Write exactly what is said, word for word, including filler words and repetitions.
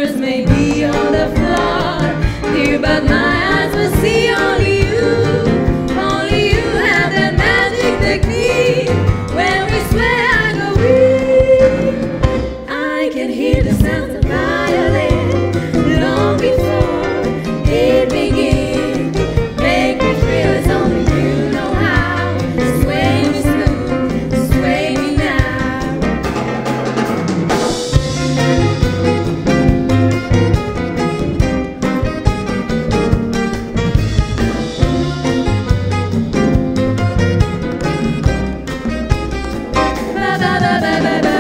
pictures may be on the floor, dear, but my eyes will see only you. Only you have that magic technique. When we sway, I go weak. I can hear the sound of violin long before it begins. Make me feel it's only you know how. Sway me smooth, sway me now. Ba ba ba ba ba ba.